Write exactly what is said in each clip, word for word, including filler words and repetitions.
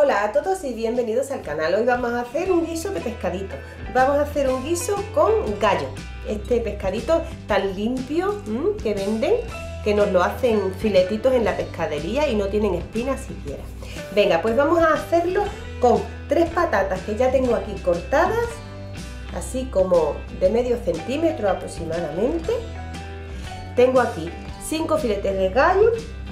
Hola a todos y bienvenidos al canal. Hoy vamos a hacer un guiso de pescadito. Vamos a hacer un guiso con gallo. Este pescadito tan limpio mmm, que venden, que nos lo hacen filetitos en la pescadería y no tienen espinas siquiera. Venga, pues vamos a hacerlo con tres patatas que ya tengo aquí cortadas, así como de medio centímetro aproximadamente. Tengo aquí cinco filetes de gallo,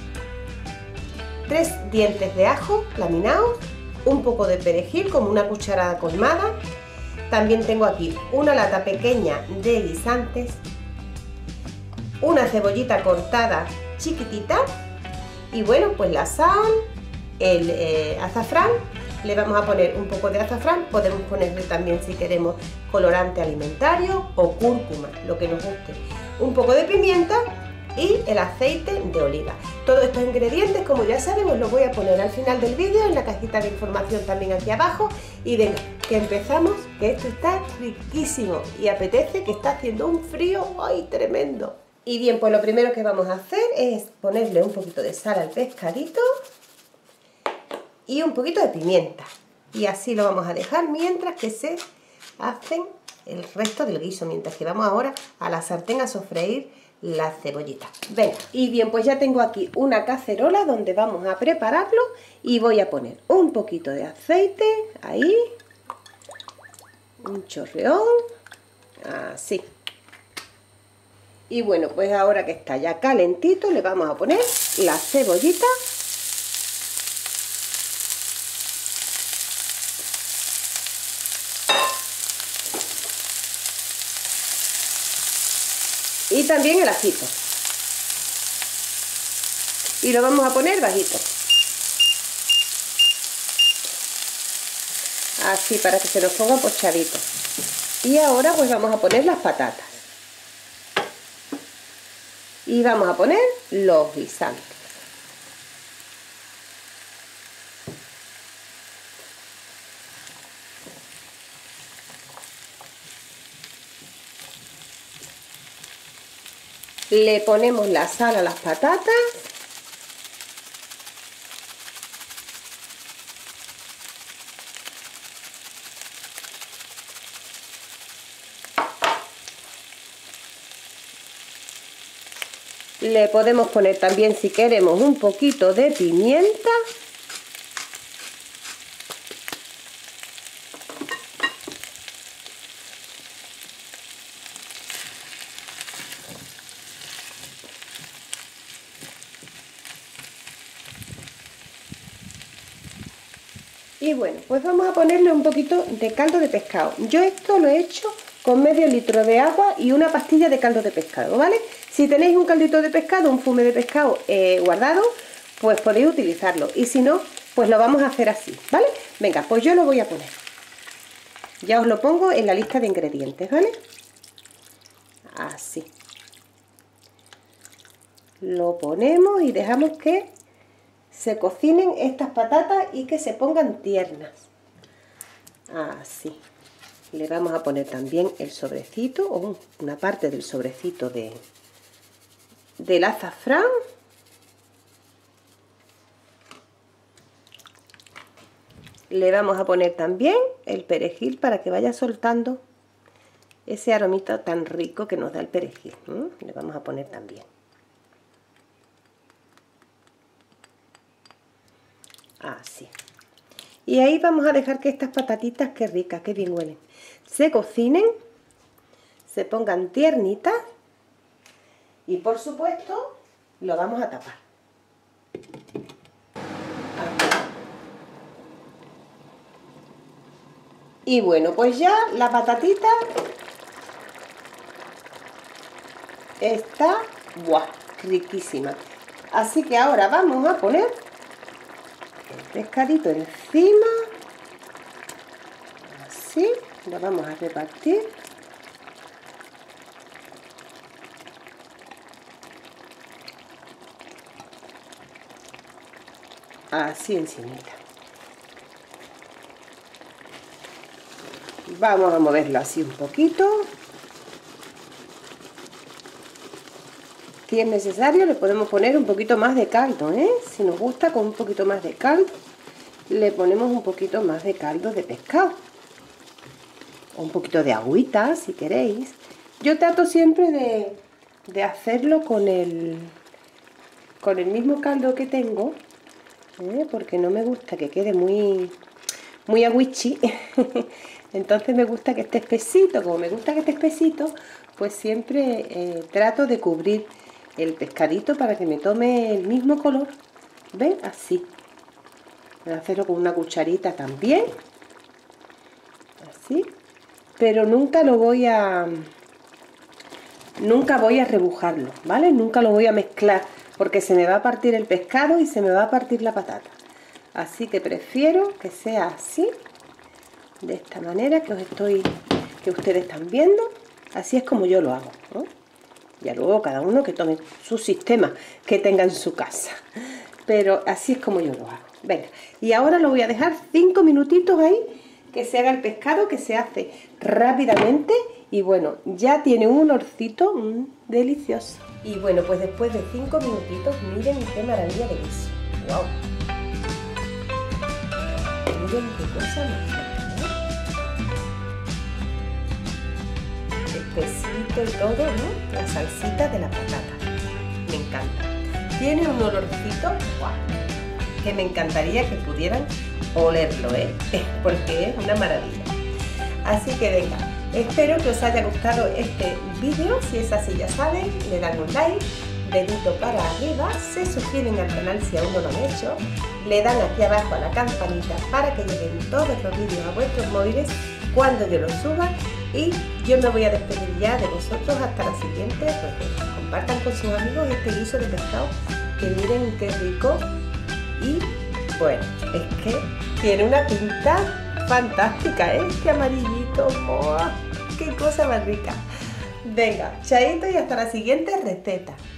tres dientes de ajo laminados, un poco de perejil como una cucharada colmada. También tengo aquí una lata pequeña de guisantes, una cebollita cortada chiquitita y bueno, pues la sal, el eh, azafrán. Le vamos a poner un poco de azafrán, podemos ponerle también si queremos colorante alimentario o cúrcuma, lo que nos guste. Un poco de pimienta y el aceite de oliva. Todos estos ingredientes, como ya saben, os los voy a poner al final del vídeo, en la cajita de información también aquí abajo. Y venga, que empezamos, que esto está riquísimo y apetece, que está haciendo un frío ¡ay, tremendo! Y bien, pues lo primero que vamos a hacer es ponerle un poquito de sal al pescadito y un poquito de pimienta. Y así lo vamos a dejar mientras que se hacen el resto del guiso, mientras que vamos ahora a la sartén a sofreír la cebollita. Venga, y bien, pues ya tengo aquí una cacerola donde vamos a prepararlo y voy a poner un poquito de aceite, ahí, un chorreón, así. Y bueno, pues ahora que está ya calentito le vamos a poner la cebollita. Y también el ajito. Y lo vamos a poner bajito. Así, para que se nos ponga pochadito. Y ahora pues vamos a poner las patatas. Y vamos a poner los guisantes. Le ponemos la sal a las patatas. Le podemos poner también, si queremos, un poquito de pimienta. Y bueno, pues vamos a ponerle un poquito de caldo de pescado. Yo esto lo he hecho con medio litro de agua y una pastilla de caldo de pescado, ¿vale? Si tenéis un caldito de pescado, un fume de pescado eh, guardado, pues podéis utilizarlo. Y si no, pues lo vamos a hacer así, ¿vale? Venga, pues yo lo voy a poner. Ya os lo pongo en la lista de ingredientes, ¿vale? Así. Lo ponemos y dejamos que se cocinen estas patatas y que se pongan tiernas. Así. Le vamos a poner también el sobrecito o una parte del sobrecito de del azafrán. Le vamos a poner también el perejil para que vaya soltando ese aromita tan rico que nos da el perejil. ¿Mm? Le vamos a poner también. Así. Y ahí vamos a dejar que estas patatitas, qué ricas, qué bien huelen, se cocinen, se pongan tiernitas y por supuesto lo vamos a tapar. Y bueno, pues ya la patatita está ¡buah! Riquísima. Así que ahora vamos a poner pescadito encima, así, lo vamos a repartir. Así encimita. Vamos a moverlo así un poquito. Si es necesario le podemos poner un poquito más de caldo, ¿eh? Si nos gusta, con un poquito más de caldo le ponemos un poquito más de caldo de pescado. O un poquito de agüita, si queréis. Yo trato siempre de, de hacerlo con el, con el mismo caldo que tengo, ¿eh? Porque no me gusta que quede muy, muy agüichi. Entonces me gusta que esté espesito. Como me gusta que esté espesito, pues siempre eh, trato de cubrir el pescadito para que me tome el mismo color. ¿Ven? Así. Voy a hacerlo con una cucharita también. Así. Pero nunca lo voy a... Nunca voy a rebujarlo, ¿vale? Nunca lo voy a mezclar porque se me va a partir el pescado y se me va a partir la patata. Así que prefiero que sea así, de esta manera que os estoy, que ustedes están viendo. Así es como yo lo hago, ¿no? Ya luego cada uno que tome su sistema que tenga en su casa. Pero así es como yo lo hago. Venga, y ahora lo voy a dejar cinco minutitos ahí, que se haga el pescado, que se hace rápidamente. Y bueno, ya tiene un olorcito mmm, delicioso. Y bueno, pues después de cinco minutitos, miren qué maravilla de guiso. ¡Wow! Miren qué cosa más rica, ¿no? Espesito y todo, ¿no? La salsita de la patata. Me encanta. Tiene un olorcito, ¡wow!, que me encantaría que pudieran olerlo, ¿eh? Porque es una maravilla. Así que venga, espero que os haya gustado este vídeo. Si es así, ya saben, le dan un like, dedito para arriba, se suscriben al canal si aún no lo han hecho, le dan aquí abajo a la campanita para que lleguen todos los vídeos a vuestros móviles cuando yo los suba. Y yo me voy a despedir ya de vosotros hasta la siguiente receta. Compartan con sus amigos este guiso de pescado, que miren qué rico. Y bueno, es que tiene una pinta fantástica, ¿eh? Este amarillito, ¡oh! ¡Qué cosa más rica! Venga, chaito y hasta la siguiente receta.